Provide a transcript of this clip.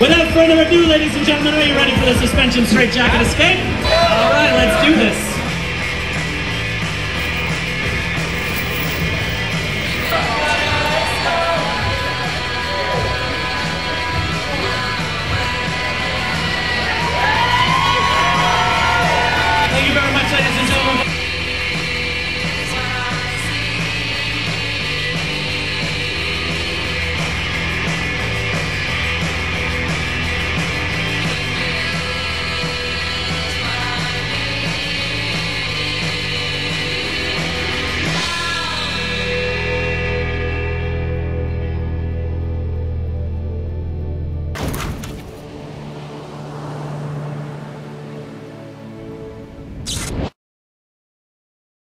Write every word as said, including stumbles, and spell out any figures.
Without further ado, ladies and gentlemen, are you ready for the suspension straight jacket escape? All right, let's do this.